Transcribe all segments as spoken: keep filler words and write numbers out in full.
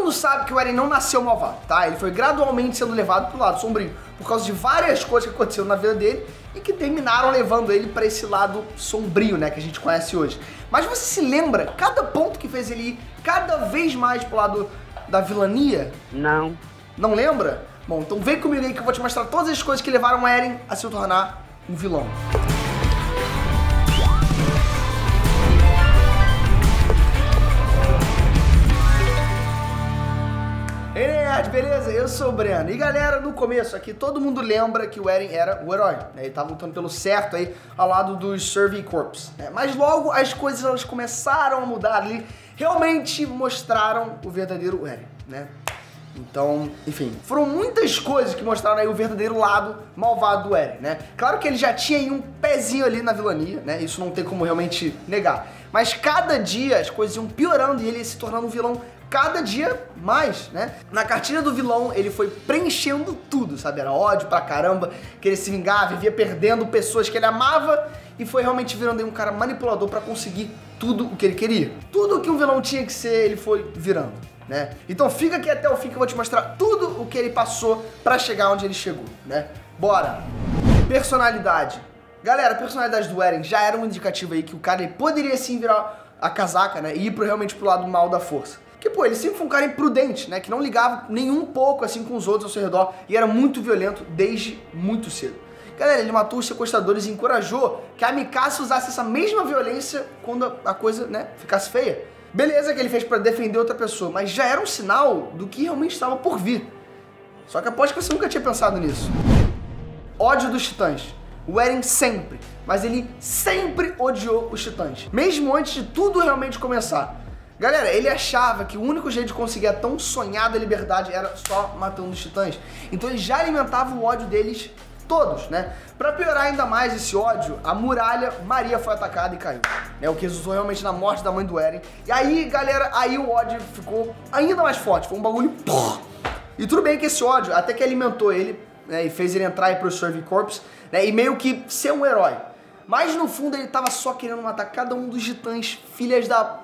mundo sabe que o Eren não nasceu malvado, tá? Ele foi gradualmente sendo levado pro lado sombrio, por causa de várias coisas que aconteceram na vida dele e que terminaram levando ele pra esse lado sombrio, né, que a gente conhece hoje. Mas você se lembra cada ponto que fez ele ir cada vez mais pro lado da vilania? Não. Não lembra? Bom, então vem comigo aí que eu vou te mostrar todas as coisas que levaram o Eren a se tornar um vilão. Ei, nerd, beleza? Eu sou o Breno. E galera, no começo aqui, todo mundo lembra que o Eren era o herói, né? Ele tava lutando pelo certo aí, ao lado dos Survey Corps, né? Mas logo as coisas elas começaram a mudar ali, realmente mostraram o verdadeiro Eren, né? Então, enfim, foram muitas coisas que mostraram aí o verdadeiro lado malvado do Eren, né? Claro que ele já tinha aí um pezinho ali na vilania, né? Isso não tem como realmente negar. Mas cada dia as coisas iam piorando e ele ia se tornando um vilão cada dia mais, né? Na cartilha do vilão, ele foi preenchendo tudo, sabe? Era ódio pra caramba, querer se vingar, vivia perdendo pessoas que ele amava e foi realmente virando aí um cara manipulador pra conseguir tudo o que ele queria. Tudo o que um vilão tinha que ser, ele foi virando, né? Então fica aqui até o fim que eu vou te mostrar tudo o que ele passou pra chegar onde ele chegou, né? Bora! Personalidade. Galera, a personalidade do Eren já era um indicativo aí que o cara ele poderia sim virar a casaca, né? E ir pro, realmente pro lado mal da força. Que, pô, ele sempre foi um cara imprudente, né? Que não ligava nem um pouco, assim, com os outros ao seu redor. E era muito violento desde muito cedo. Galera, ele matou os sequestradores e encorajou que a Mikasa usasse essa mesma violência quando a coisa, né, ficasse feia. Beleza que ele fez pra defender outra pessoa, mas já era um sinal do que realmente estava por vir. Só que aposto que você nunca tinha pensado nisso. Ódio dos titãs. O Eren sempre, mas ele sempre odiou os titãs. Mesmo antes de tudo realmente começar. Galera, ele achava que o único jeito de conseguir a tão sonhada liberdade era só matando os titãs. Então ele já alimentava o ódio deles todos, né? Pra piorar ainda mais esse ódio, a muralha Maria foi atacada e caiu, né? O que resultou realmente na morte da mãe do Eren. E aí, galera, aí o ódio ficou ainda mais forte, foi um bagulho... E tudo bem que esse ódio até que alimentou ele, né? E fez ele entrar aí pro Survey Corps, né? E meio que ser um herói. Mas no fundo ele tava só querendo matar cada um dos titãs, filhas da...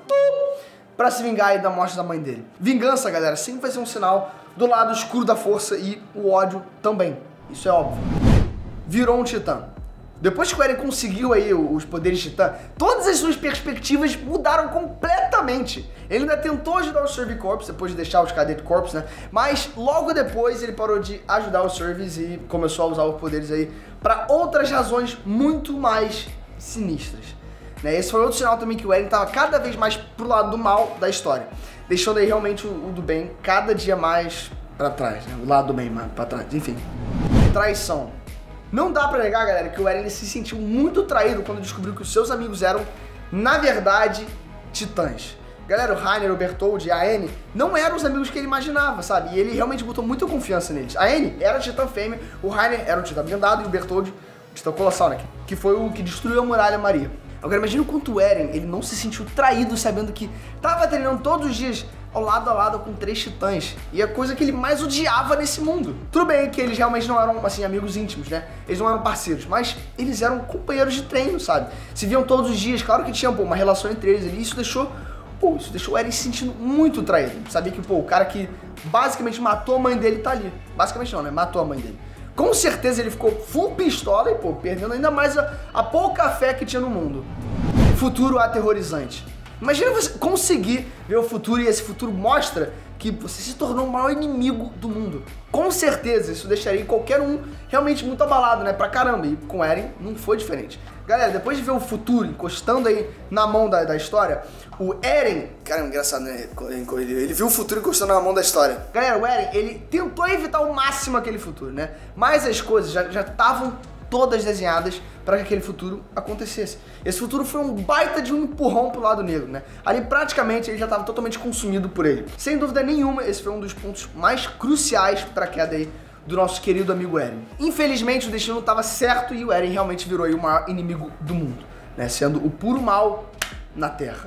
pra se vingar aí da morte da mãe dele. Vingança, galera, sempre vai ser um sinal do lado escuro da força e o ódio também. Isso é óbvio. Virou um titã. Depois que o Eren conseguiu aí os poderes de titã, todas as suas perspectivas mudaram completamente. Ele ainda tentou ajudar o Survey Corps, depois de deixar os Cadet Corps, né? Mas logo depois ele parou de ajudar os Surveys e começou a usar os poderes aí pra outras razões muito mais sinistras. Esse foi outro sinal também que o Eren estava cada vez mais pro lado do mal da história, deixando aí realmente o, o do bem cada dia mais pra trás, né? O lado do bem mais pra trás, enfim. Traição. Não dá pra negar, galera, que o Eren ele se sentiu muito traído quando descobriu que os seus amigos eram, na verdade, titãs. Galera, o Reiner, o Bertholdt e a Annie não eram os amigos que ele imaginava, sabe? E ele realmente botou muita confiança neles. A Annie era titã fêmea, o Reiner era o titã blindado e o Bertholdt, o titã colossal, né? Que foi o que destruiu a muralha Maria. Agora imagina o quanto o Eren, ele não se sentiu traído sabendo que tava treinando todos os dias ao lado a lado com três titãs. E a coisa que ele mais odiava nesse mundo. Tudo bem que eles realmente não eram, assim, amigos íntimos, né? Eles não eram parceiros, mas eles eram companheiros de treino, sabe? Se viam todos os dias, claro que tinha, pô, uma relação entre eles ali. Isso deixou, pô, isso deixou o Eren se sentindo muito traído. Sabia que, pô, o cara que basicamente matou a mãe dele tá ali. Basicamente não, né? Matou a mãe dele. Com certeza ele ficou full pistola e, pô, perdendo ainda mais a, a pouca fé que tinha no mundo. Futuro aterrorizante. Imagina você conseguir ver o futuro e esse futuro mostra que você se tornou o maior inimigo do mundo. Com certeza isso deixaria qualquer um realmente muito abalado, né? Pra caramba. E com Eren não foi diferente. Galera, depois de ver o futuro encostando aí na mão da, da história, o Eren... Caramba, engraçado, né? Ele viu o futuro encostando na mão da história. Galera, o Eren, ele tentou evitar ao máximo aquele futuro, né? Mas as coisas já estavam todas desenhadas para que aquele futuro acontecesse. Esse futuro foi um baita de um empurrão pro lado negro, né? Ali praticamente ele já estava totalmente consumido por ele. Sem dúvida nenhuma, esse foi um dos pontos mais cruciais para a queda aí do nosso querido amigo Eren. Infelizmente o destino estava certo e o Eren realmente virou aí o maior inimigo do mundo, né? Sendo o puro mal na Terra.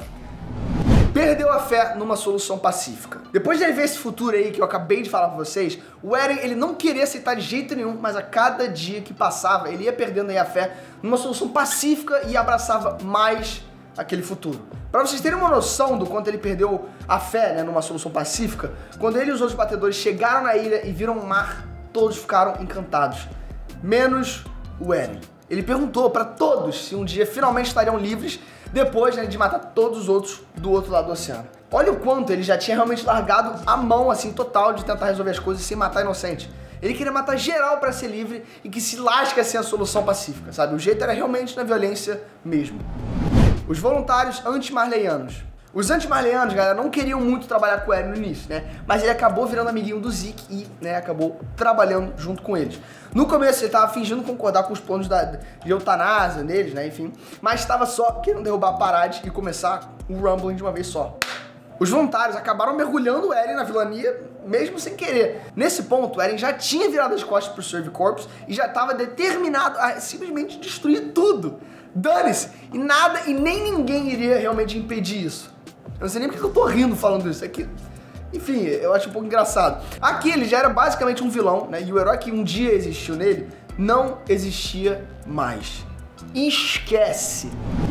Perdeu a fé numa solução pacífica. Depois de ele ver esse futuro aí que eu acabei de falar pra vocês, o Eren, ele não queria aceitar de jeito nenhum, mas a cada dia que passava, ele ia perdendo aí a fé numa solução pacífica e abraçava mais aquele futuro. Pra vocês terem uma noção do quanto ele perdeu a fé, né, numa solução pacífica, quando ele e os outros batedores chegaram na ilha e viram o mar, todos ficaram encantados, menos o Eren. Ele perguntou pra todos se um dia finalmente estariam livres, depois, né, de matar todos os outros do outro lado do oceano. Olha o quanto ele já tinha realmente largado a mão, assim, total de tentar resolver as coisas sem matar inocente. Ele queria matar geral pra ser livre e que se lasque assim a solução pacífica, sabe? O jeito era realmente na violência mesmo. Os voluntários anti-marleyanos. Os anti-marleyanos, galera, não queriam muito trabalhar com o Eren no início, né? Mas ele acabou virando amiguinho do Zeke e, né, acabou trabalhando junto com eles. No começo ele tava fingindo concordar com os planos da, de eutanásia deles, né, enfim. Mas estava só querendo derrubar a parade e começar o Rumbling de uma vez só. Os voluntários acabaram mergulhando o Eren na vilania, mesmo sem querer. Nesse ponto, o Eren já tinha virado as costas pro Survey Corps e já estava determinado a simplesmente destruir tudo. Dane-se! E nada e nem ninguém iria realmente impedir isso. Eu não sei nem porque eu tô rindo falando isso aqui. Enfim, eu acho um pouco engraçado. Aqui ele já era basicamente um vilão, né? E o herói que um dia existiu nele não existia mais. Esquece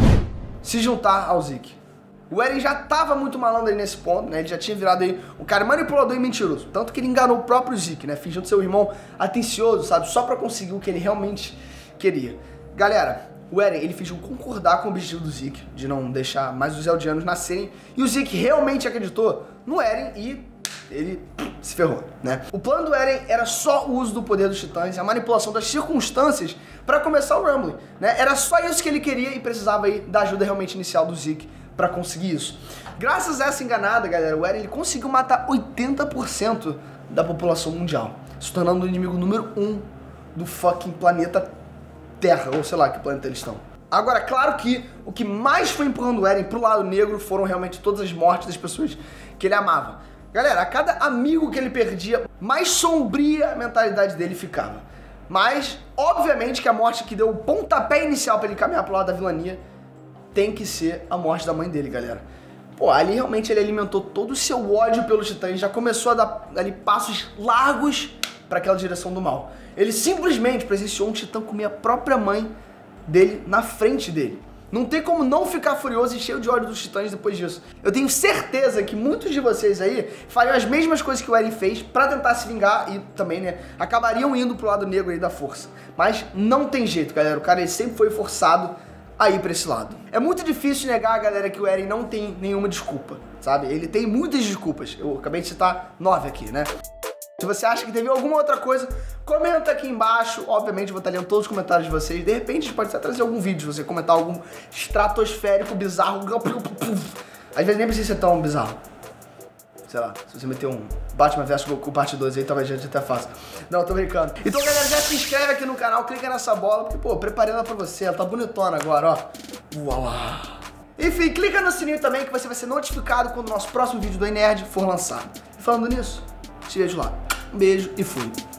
se juntar ao Zeke. O Eren já tava muito malandro aí nesse ponto, né? Ele já tinha virado aí um cara manipulador e mentiroso. Tanto que ele enganou o próprio Zeke, né? Fingindo ser o irmão atencioso, sabe? Só pra conseguir o que ele realmente queria. Galera, o Eren, ele fingiu concordar com o objetivo do Zeke, de não deixar mais os Eldianos nascerem. E o Zeke realmente acreditou no Eren e ele se ferrou, né? O plano do Eren era só o uso do poder dos titãs e a manipulação das circunstâncias pra começar o Rumbling, né? Era só isso que ele queria e precisava aí da ajuda realmente inicial do Zeke pra conseguir isso. Graças a essa enganada, galera, o Eren ele conseguiu matar oitenta por cento da população mundial, se tornando o inimigo número um do fucking planeta Terra, ou sei lá que planeta eles estão. Agora, claro que o que mais foi empurrando o Eren pro lado negro foram realmente todas as mortes das pessoas que ele amava. Galera, a cada amigo que ele perdia, mais sombria a mentalidade dele ficava. Mas, obviamente que a morte que deu o pontapé inicial pra ele caminhar pro lado da vilania tem que ser a morte da mãe dele, galera. Pô, ali realmente ele alimentou todo o seu ódio pelos titãs, já começou a dar ali passos largos para aquela direção do mal. Ele simplesmente presenciou um titã comer a própria mãe dele na frente dele. Não tem como não ficar furioso e cheio de ódio dos titãs depois disso. Eu tenho certeza que muitos de vocês aí fariam as mesmas coisas que o Eren fez pra tentar se vingar e também, né, acabariam indo pro lado negro aí da força. Mas não tem jeito, galera. O cara ele sempre foi forçado a ir pra esse lado. É muito difícil negar, galera, que o Eren não tem nenhuma desculpa, sabe? Ele tem muitas desculpas. Eu acabei de citar nove aqui, né? Se você acha que teve alguma outra coisa, comenta aqui embaixo. Obviamente eu vou estar lendo todos os comentários de vocês. De repente a gente pode até trazer algum vídeo, se você comentar algum estratosférico, bizarro. Às vezes nem precisa ser tão bizarro. Sei lá, se você meter um Batman versus Goku parte dois aí, talvez a gente até faça. Não, tô brincando. Então, galera, já se inscreve aqui no canal, clica nessa bola, porque, pô, preparei ela pra você, ela tá bonitona agora, ó. Uau! Enfim, clica no sininho também que você vai ser notificado quando o nosso próximo vídeo do iNerd for lançado. E falando nisso, te vejo lá. Um beijo e fui.